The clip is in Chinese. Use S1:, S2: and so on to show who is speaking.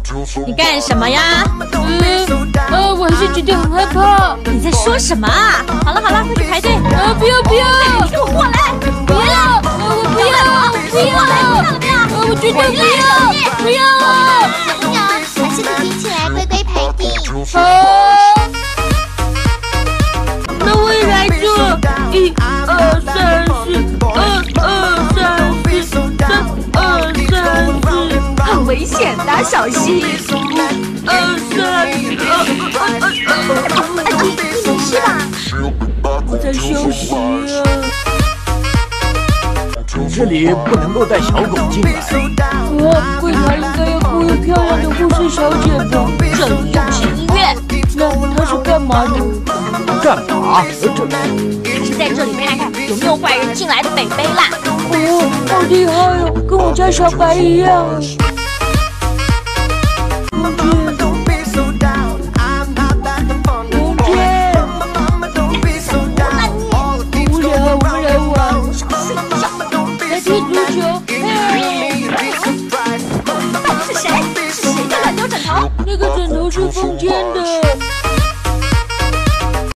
S1: 你干什么呀？
S2: 我还是觉得很害怕。
S1: 你在说什么啊？好了好了，快去排队。
S2: 不要不要！
S1: 你给我过来！
S2: 不要！我不要！不要！我绝对不要！不要！
S3: 小鸟，把身子挺起来，乖乖排队。
S2: 那我也来做。1、2、3、4，1、2、3、4，3、2、3、4，
S1: 很危险的，小心。
S2: 1、2、3。
S3: 你没事吧？
S2: 我在休息啊。
S4: 这里不能够带小狗进来。
S2: 柜台应该要雇一漂亮的护士小姐吧？
S1: 这里又不是医院。
S2: 那她是干嘛的？
S4: 干嘛？
S1: 是在这里看看有没有坏人进来的北北啦。
S2: 好厉害哦，跟我家小白一样。
S1: 是谁？是谁在乱丢枕头？
S2: 那个枕头是风间的。